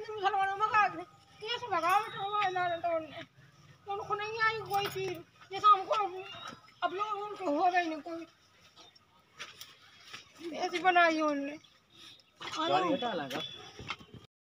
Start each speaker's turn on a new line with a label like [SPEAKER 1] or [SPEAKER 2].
[SPEAKER 1] मुसलमानों भगा दे, कैसे भगा तो उनको नहीं आई कोई चीज, जैसा हमको अब लोग उनको हो गई नहीं कोई ऐसी बनाई उनने।